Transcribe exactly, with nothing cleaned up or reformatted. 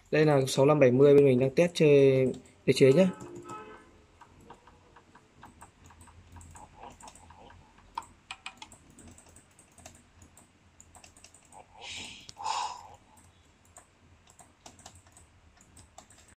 Đây là sáu năm bảy mươi, bên mình đang test chơi đế chế nhá.